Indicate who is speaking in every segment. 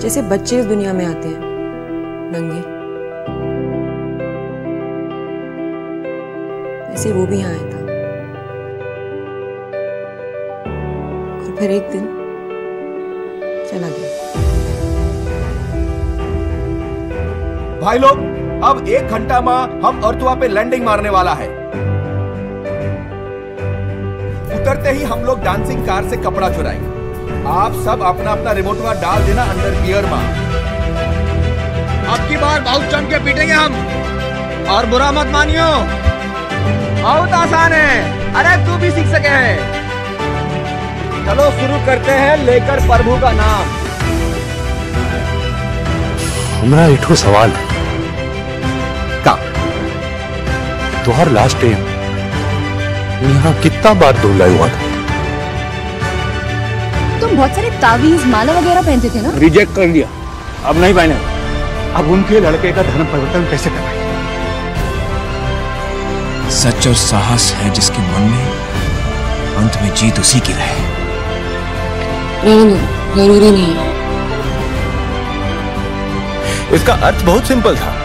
Speaker 1: जैसे बच्चे इस दुनिया में आते हैं नंगे, वैसे वो भी यहाँ आया था। और फिर एक दिन चला गया।
Speaker 2: भाई लोग, अब 1 घंटा में हम अर्तुआ पे लैंडिंग मारने वाला है। उतरते ही हम लोग डांसिंग कार से कपड़ा चुराएंगे। आप सब अपना अपना रिमोटवा डाल देना अंडर गियर में।
Speaker 3: अब की बार बहुत जम के पीटेंगे हम, और बुरा मत मानियो, बहुत आसान है। अरे तू भी सीख सके है। चलो शुरू करते हैं लेकर प्रभु का नाम।
Speaker 4: हमारा एक सवाल है का तुहार लास्ट टाइम यहाँ कितना बार धुलाई हुआ था?
Speaker 5: तुम बहुत सारे तावीज माला वगैरह पहनते थे ना?
Speaker 3: रिजेक्ट कर दिया, अब नहीं पहने। अब उनके लड़के का धर्म परिवर्तन कैसे कराएं?
Speaker 6: सच और साहस है जिसके मन में, अंत में जीत उसी की रहे।
Speaker 1: जरूरी नहीं है।
Speaker 2: इसका अर्थ बहुत सिंपल था।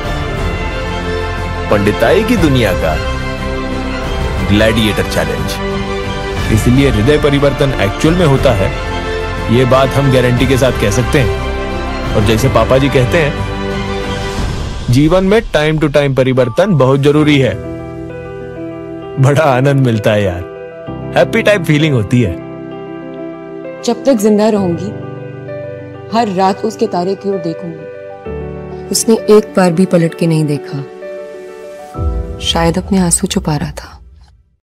Speaker 2: पंडिताई की दुनिया का ग्लैडिएटर चैलेंज। इसलिए हृदय परिवर्तन एक्चुअल में होता है, ये बात हम गारंटी के साथ कह सकते हैं। और जैसे पापा जी कहते हैं, जीवन में टाइम टू टाइम परिवर्तन बहुत जरूरी है। बड़ा आनंद मिलता है यार, हैप्पी टाइप फीलिंग होती है।
Speaker 1: जब तक जिंदा रहूंगी हर रात उसके तारे की ओर देखूंगी। उसने एक बार भी पलट के नहीं देखा, शायद अपने आंसू छुपा रहा था।